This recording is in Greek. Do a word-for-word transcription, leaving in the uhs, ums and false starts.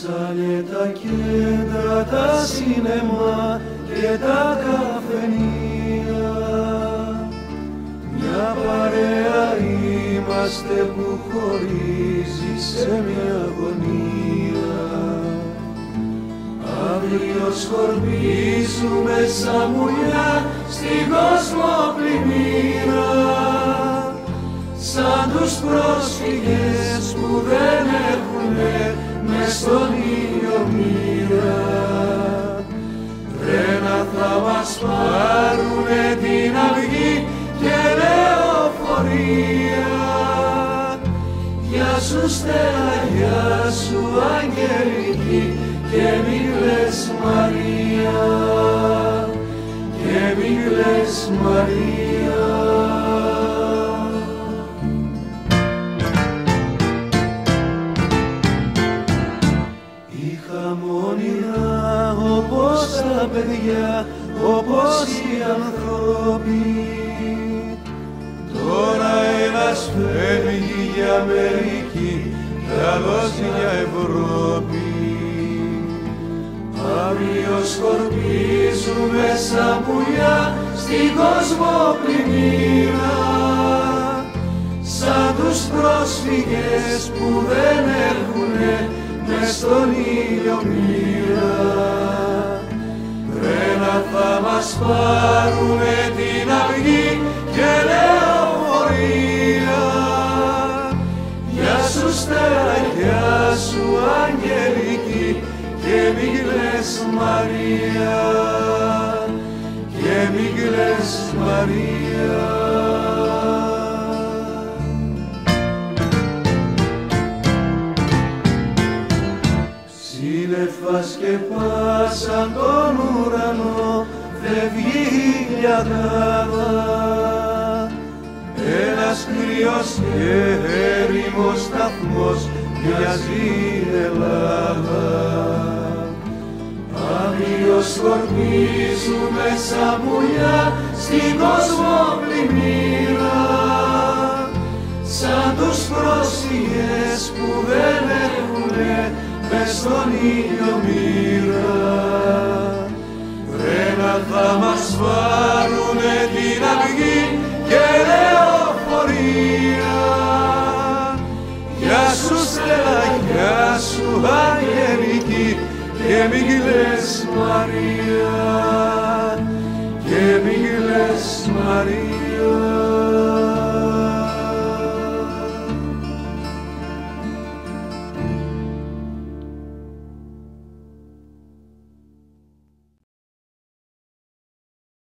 Κλείσανε τα κέντρα, τα σινεμά και τα καφενεία. Μια παρέα είμαστε που χωρίζει σε μια αγωνία. Αύριο σκορπίζουμε σαν μουλιά στην κόσμο πλημμύρα, σαν τους πρόσφυγες που δεν έχουνε μες στον ήλιο μοίρα. Τρένα θα μας πάρουνε την αυγή και λεωφορεία. Γεια σου Στέλλα, γεια σου Αγγελική, και μη κλαις Μαρία, και μη κλαις Μαρία. Είχαμε όνειρα όπως τα παιδιά, όπως οι ανθρώποι. Τώρα ένας φεύγει για Αμερική κι άλλος για Ευρώπη. Αύριο σκορπίζουμε σαν πουλιά στην κόσμο πλημμύρα, σαν τους πρόσφυγες που δεν έχουνε μες στον ήλιο μοίρα. Τρένα θα μας πάρουνε την αυγή και λεωφορεία. Γεια σου Στέλλα, γεια σου Αγγελική, και μη κλαις Μαρία, και μη κλαις Μαρία. Σύννεφα σκεπάσαν τον ουρανό, φεύγει η λιαδάδα. Ένας κρύος και έρημος σταθμός μοιάζει η Ελλάδα. Αύριο σκορπίζουμε σαν πουλιά στην κόσμο πλημμύρα, σαν τους πρόσφυγες που δεν έχουνε μες στον ήλιο μοίρα. Τρένα θα μας πάρουνε την αυγή και λεωφορεία. Γεια σου Στέλλα, γεια σου Αγγελική, και μη κλαις Μαρία, και μη κλαις Μαρία.